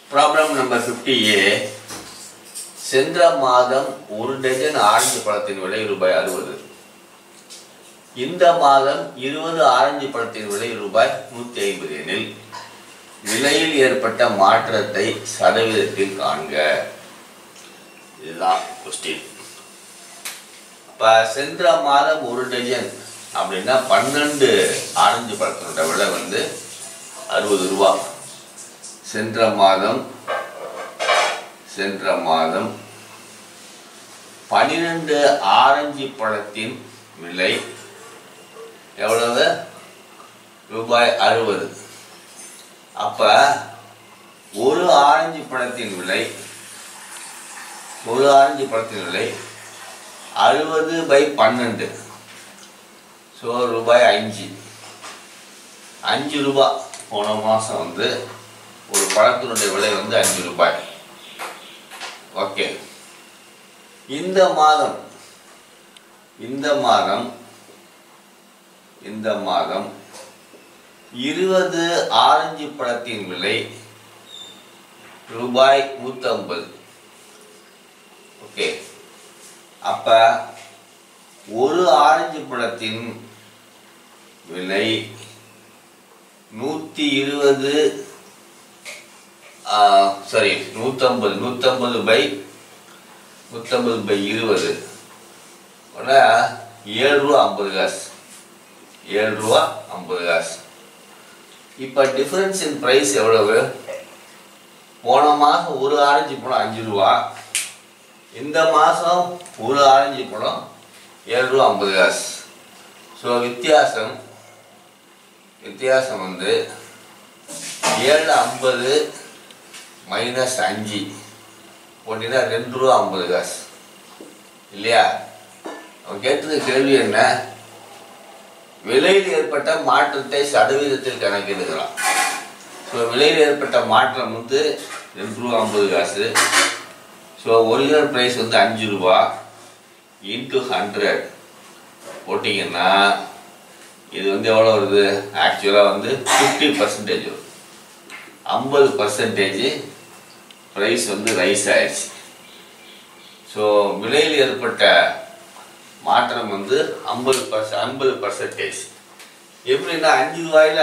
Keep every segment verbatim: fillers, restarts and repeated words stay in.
Problem number fifty A. சென்ற மாதம் ஒரு டஜன் ஆரஞ்சு பழத்தின் விலை ரூபாய் அறுபது. இந்த மாதம் இருபது ஆரஞ்சு பழத்தின் விலை ரூபாய் நூற்றி ஐம்பது எனில் விலையில் ஏற்பட்ட மாற்றத்தை சதவீதத்தில் காண்க. இதுதான் கொஸ்டின். இப்போ சென்ற மாதம் ஒரு டஜன் அப்படின்னா பன்னெண்டு ஆரஞ்சு பழத்தினோட விலை வந்து அறுபது ரூபா. சென்ற மாதம் சென்ற மாதம் பன்னிரண்டு ஆரஞ்சு பழத்தின் விலை எவ்வளவு? ரூபாய் அறுபது. அப்ப ஒரு ஆரஞ்சு பழத்தின் விலை ஒரு ஆரஞ்சு பழத்தின் விலை அறுபது பை பன்னெண்டு, ஸோ ரூபாய் அஞ்சு அஞ்சு ரூபாய். போன மாதம் வந்து ஒரு பழத்தினுடைய விலை வந்து அஞ்சு ரூபாய். ஓகே, இந்த மாதம் இந்த மாதம் இந்த மாதம் இருபது ஆரஞ்சு பழத்தின் விலை ரூபாய் நூற்றி ஐம்பது. ஓகே, அப்ப ஒரு ஆரஞ்சு பழத்தின் விலை நூற்றி இருபது சாரி நூற்றம்பது நூற்றம்பது பை நூற்றம்பது பை இருபது ஏழு ரூபா ஐம்பது காசு ஏழு ரூபா ஐம்பது காசு. இப்போ டிஃபரன்ஸ் இன் ப்ரைஸ் எவ்வளவு? போன மாதம் ஒரு ஆரஞ்சு பழம் அஞ்சு ரூபா, இந்த மாதம் ஒரு ஆரஞ்சு பழம் ஏழு ரூபா ஐம்பது காசு. ஸோ வித்தியாசம் வித்தியாசம் வந்து ஏழு ஐம்பது மைனஸ் அஞ்சு போட்டிங்கன்னா ரெண்டு ரூபா ஐம்பது காசு இல்லையா? அவன் கேட்டது கேள்வி என்ன? விலையில் ஏற்பட்ட மாற்றத்தை சதவீதத்தில் கணக்கிடுகிறான். ஸோ விலையில் ஏற்பட்ட மாற்றம் வந்து ரெண்டு ரூபா ஐம்பது காசு. ஸோ ஒரிஜினல் ப்ரைஸ் வந்து அஞ்சு ரூபா இன்ட்டு ஹண்ட்ரட் போட்டிங்கன்னா இது வந்து எவ்வளோ வருது? ஆக்சுவலாக வந்து ஃபிஃப்டி பர்சன்டேஜ் வரும். ஐம்பது பர்சன்டேஜ் ப்ரைஸ் வந்து ரைஸ் ஆயிடுச்சு. ஸோ விலையில் ஏற்பட்ட மாற்றம் வந்து ஐம்பது பர்ச ஐம்பது பர்சன்டேஜ். எப்படின்னா அஞ்சு ரூபாயில்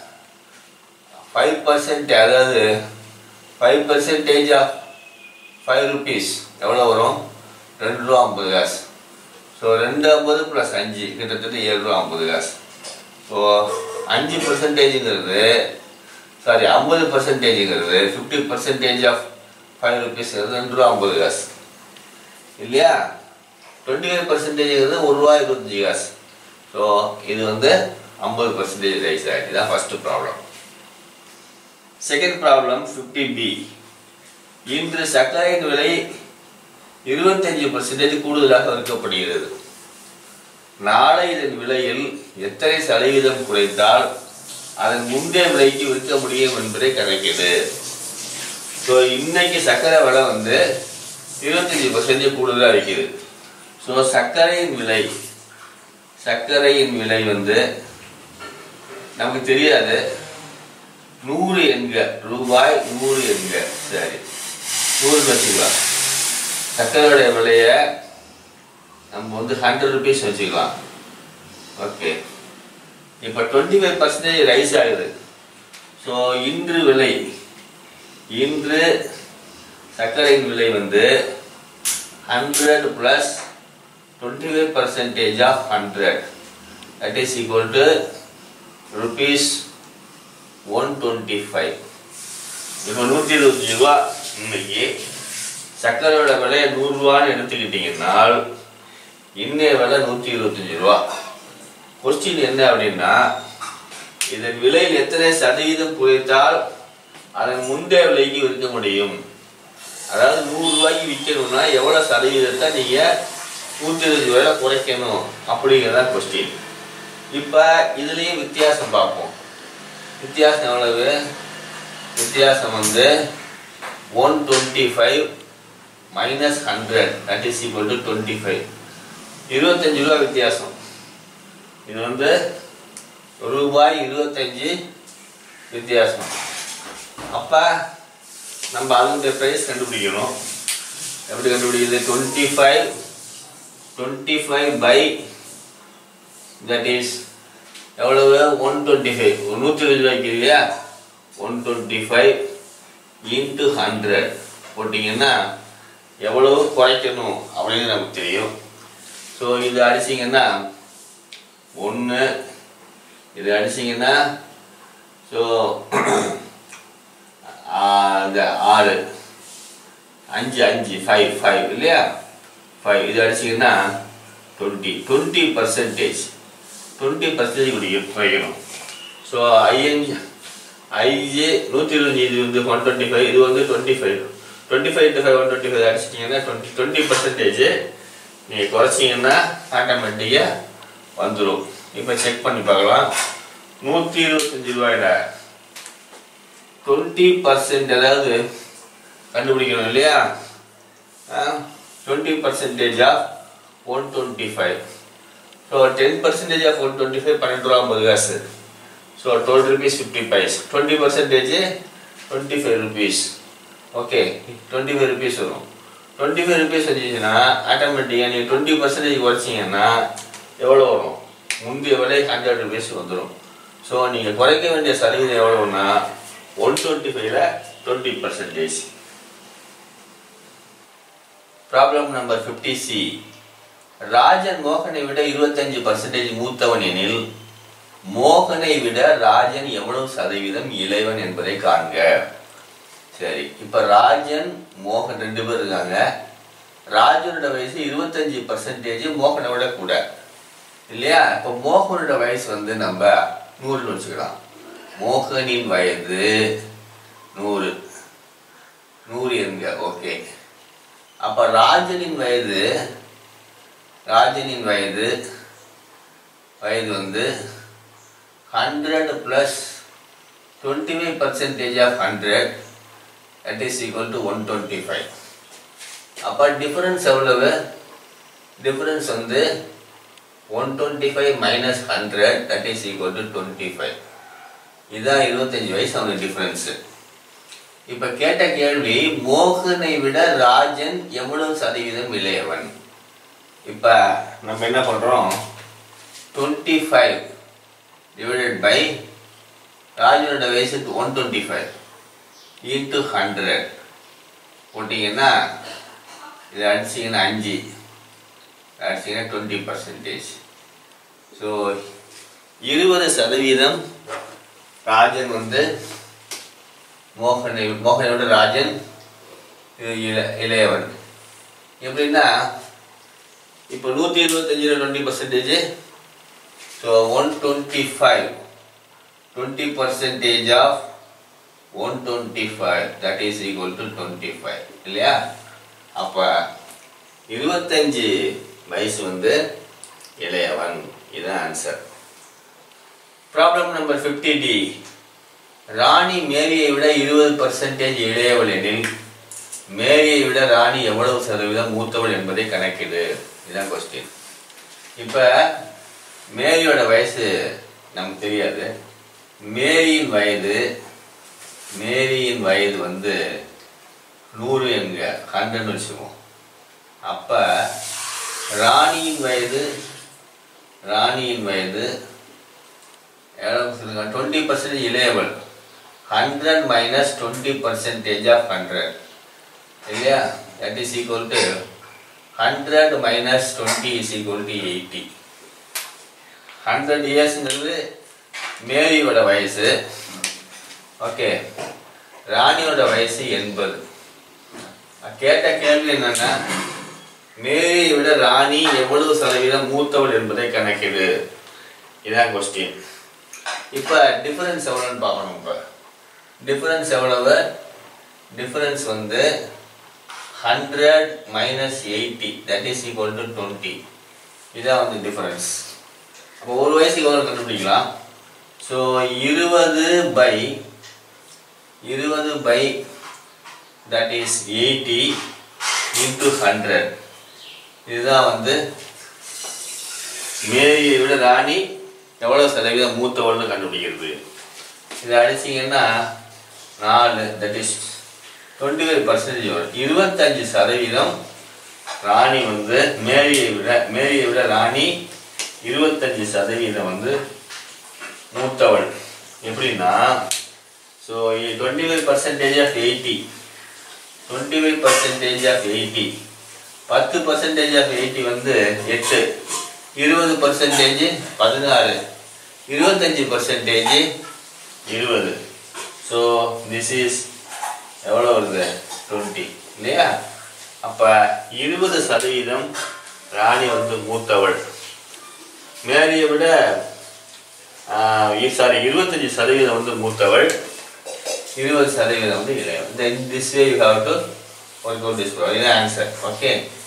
ஃபைவ் பர்சன்ட், அதாவது five percentage of five rupees எவ்வளோ வரும்? ரெண்டு ரூபா ஐம்பது காசு. ஸோ ரெண்டு ஐம்பது ப்ளஸ் அஞ்சு கிட்டத்தட்ட ஏழு ரூபா ஐம்பது காசு. ஸோ அஞ்சு பர்சன்டேஜுங்கிறது சாரி ஐம்பது பர்சன்டேஜுங்கிறது fifty percentage of five rupees ரெண்டு ரூபா ஐம்பது காசு இல்லையா? டுவெண்ட்டி ஃபைவ் பர்சன்டேஜுங்கிறது ஒரு ரூபா இருபத்தஞ்சி காசு. ஸோ இது வந்து ஐம்பது பர்சன்டேஜ் ரைஸ் ஆகிடுச்சு. தான் first problem. Second problem fifty B. இன்று சர்க்கரையின் விலை இருபத்தஞ்சு பர்சன்டேஜ் கூடுதலாக விற்கப்படுகிறது. நாளை இதன் விலையில் எத்தனை சதவீதம் குறைத்தால் அதன் முந்தைய விலைக்கு விற்க முடியும் என்பதை கணக்கிடு. ஸோ இன்னைக்கு சர்க்கரை விலை வந்து இருபத்தஞ்சி பர்சன்டேஜ் கூடுதலாக விற்கிது. ஸோ சர்க்கரையின் விலை சர்க்கரையின் விலை வந்து நமக்கு தெரியாது. நூறு என்க, ரூபாய் நூறு என்க. சரி, நூறு வச்சுக்கலாம். சர்க்கரையோடைய விலையை நம்ம வந்து ஹண்ட்ரட் ருபீஸ் வச்சுக்கலாம். ஓகே, இப்போ டுவெண்ட்டி ஃபைவ் பர்சன்டேஜ் ரைஸ் ஆகுது. ஸோ இன்று விலை இன்று சர்க்கரையின் விலை வந்து hundred plus twenty five percentage of hundred that is equal to rupees one twenty five. இப்போ நூற்றி இருபத்தஞ்சி ரூபா. இன்னைக்கு சர்க்கரையோட விலையை நூறுரூவான்னு எடுத்துக்கிட்டிங்கன்னால் இன்னைய விலை நூற்றி இருபத்தஞ்சி ரூபா. கொஸ்டின் என்ன அப்படின்னா, இதன் விலையில் எத்தனை சதவீதம் குறைத்தால் அதன் முந்தைய விலைக்கு விற்க முடியும்? அதாவது நூறு ரூபாய்க்கு விற்கணும்னா எவ்வளோ சதவீதத்தை நீங்கள் நூற்றி இருபது ரூபாயில குறைக்கணும் அப்படிங்கிறதான் கொஸ்டின். இப்போ இதுலேயும் வித்தியாசம் பார்ப்போம். வித்தியாசம் எவ்வளவு? வித்தியாசம் வந்து one twenty five minus hundred that is equal to twenty five. இருபத்தஞ்சு ரூபா வித்தியாசம். இது வந்து ரூபாய் இருபத்தஞ்சு வித்தியாசம். அப்போ நம்ம அதனுடைய ப்ரைஸ் கண்டுபிடிக்கணும். எப்படி கண்டுபிடிக்கிறது? Twenty five twenty five by that is எவ்வளவு? ஒன் டுவெண்ட்டி ஃபைவ் நூற்றி இருபது ரூபாய்க்கு இல்லையா? One twenty five into hundred போட்டிங்கன்னா எவ்வளவு குறைக்கணும் அப்படின்னு நமக்கு தெரியும். ஸோ இது அடிச்சிங்கன்னா ஒன்று, இது அடிச்சிங்கன்னா ஸோ இந்த ஆறு, அஞ்சு அஞ்சு ஃபைவ் ஃபைவ் இல்லையா? ஃபைவ் இது அடிச்சிங்கன்னா twenty twenty percentage twenty percentage குறைக்கணும். ஸோ ஐஎன்ஜி ஐஜே நூற்றி இருபத்தஞ்சி, இது வந்து ஒன் டுவெண்ட்டி ஃபைவ், இது வந்து twenty five twenty five to five one twenty five அடிச்சிட்டிங்கன்னா டுவெண்ட்டி டுவெண்ட்டி பர்சன்டேஜ் நீங்கள் குறைச்சிங்கன்னா ஆட்டோமேட்டிக்காக வந்துடும். இப்போ செக் பண்ணி பார்க்கலாம். நூற்றி இருபத்தஞ்சி ரூபாயில் டுவெண்ட்டி பர்சன்ட் அதாவது கண்டுபிடிக்கணும் இல்லையா? Twenty percentage of one twenty five. So ten percentage of one twenty five பன்னெண்டு ரூபா ஐம்பது காசு. So twelve rupees fifty paise. Twenty percentage twenty five rupees. Okay, twenty five rupees வரும். டுவெண்ட்டி ஃபைவ் ருபீஸ் வந்துச்சுன்னா ஆட்டோமேட்டிக்காக நீங்கள் டுவெண்ட்டி பர்சன்டேஜ் குறைச்சிங்கன்னா எவ்வளோ வரும்? முந்தைய விலை ஹண்ட்ரட் ருபீஸ் வந்துடும். ஸோ நீங்கள் குறைக்க வேண்டிய சதவீதம் எவ்வளோன்னா ஒன் டுவெண்ட்டி ஃபைவ்ல twenty percentage. Problem number fifty C. Rajan மோகனை விட இருபத்தஞ்சு பர்சன்டேஜ் மூத்தவன் எனில் மோகனை விட ராஜன் எவ்வளவு சதவீதம் இளையவன் என்பதை காண்க. சரி, இப்போ ராஜன் மோகன் ரெண்டு பேர் இருக்காங்க. ராஜனோட வயசு இருபத்தஞ்சு பர்சன்டேஜ் மோகனை விட கூட இல்லையா? இப்போ மோகனோட வயசு வந்து நம்ம நூறுன்னு வச்சுக்கலாம். மோகனின் வயது நூறு நூறு என்க. ஓகே, அப்போ ராஜனின் வயது ராஜனின் வயது வயது வந்து hundred plus twenty five percentage of hundred that is equal to one twenty five. அப்போ டிஃபரன்ஸ் எவ்வளவு? டிஃபரன்ஸ் வந்து one twenty five minus hundred that is equal to twenty five. இதுதான் இருபத்தஞ்சு வயசு அவனுக்கு டிஃபரன்ஸு. இப்போ கேட்ட கேள்வி, மோகனை விட ராஜன் எவ்வளவு சதவீதம் இளையவன்? இப்போ நம்ம என்ன பண்ணுறோம்? டுவெண்ட்டி ஃபைவ் டிவைடட் பை ராஜனோட வயசு one twenty five into hundred போட்டிங்கன்னா இது அடிச்சிங்கன்னா அஞ்சு அடிச்சிங்கன்னா டுவெண்ட்டி பர்சன்டேஜ். ஸோ இருபது சதவீதம் ராஜன் வந்து மோகனை மோகனோட ராஜன் இள இளையவன். எப்படின்னா இப்போ நூற்றி இருபத்தஞ்சில் twenty percentage. So one twenty five twenty percentage of one twenty five that is equal to twenty five இல்லையா? அப்போ இருபத்தஞ்சு வயசு வந்து இளையவன். இதுதான் answer. Problem number fifty D. Rani மேரியை விட இருபது பர்சன்டேஜ் இளையவள் எனில் மேரியை விட ராணி எவ்வளவு சதவீதம் மூத்தவள் என்பதை கணக்கிடு. இதுதான் கொஸ்டின். இப்போ மேரியோட வயசு நமக்கு தெரியாது. மேரியின் வயது மேரியின் வயது வந்து நூறு என்க ஹண்ட்ரட்னு வச்சுக்குவோம். அப்போ ராணியின் வயது ராணியின் வயது எவ்வளோ சொல்லுங்க? டுவெண்ட்டி பர்சன்டேஜ் இளையவள். Hundred minus twenty percentage of hundred இல்லையா? That is equal to hundred minus twenty is equal to eighty. Hundred இயர்ஸுங்கிறது மேரியோட வயசு. ஓகே, ராணியோட வயசு எண்பது. கேட்ட கேள்வி என்னன்னா, மேரியை விட ராணி எவ்வளவு சதவீதம் மூத்தவள் என்பதை கணக்கிடு. இதான் கொஸ்டின். இப்போ டிஃபரன்ஸ் எவ்வளோன்னு பார்க்கணும். இப்போ டிஃபரன்ஸ் எவ்வளவு? டிஃபரன்ஸ் வந்து hundred minus eighty that is equal to twenty. இதான் வந்து டிஃபரன்ஸ். அப்போ ஒரு வயசுக்கு எவ்வளோ கண்டுபிடிக்கலாம்? ஸோ இருபது பை இருபது by that is eighty into hundred. இதுதான் வந்து மேரியை விட ராணி எவ்வளோ சதவீதம் மூத்தவள்னு கண்டுபிடிக்கிறது. இதை அடிச்சிங்கன்னா நாலு that is twenty five percentage வரும். இருபத்தஞ்சு சதவீதம் ராணி வந்து மேரியை விட மேரியை விட ராணி இருபத்தஞ்சு சதவீதம் வந்து மூத்தவள். எப்படின்னா so twenty five percentage of eighty twenty five percentage of eighty பத்து பர்சன்டேஜ் ஆஃப் எயிட்டி வந்து எட்டு, இருபது பர்சன்டேஜ் பதினாறு, இருபத்தஞ்சி பர்சன்டேஜ் இருபது. ஸோ திஸ் இஸ் எவ்வளோ வருது? டுவெண்ட்டி இல்லையா? அப்போ இருபது சதவீதம் ராணி வந்து மூத்தவள். மேரியை விட சாரி இருபத்தஞ்சி சதவீதம் வந்து மூத்தவள், இருபது சதவீதம் வந்து இளையவள். இந்த this way you have to work out this problem. இதுதான் ஆன்சர். ஓகே.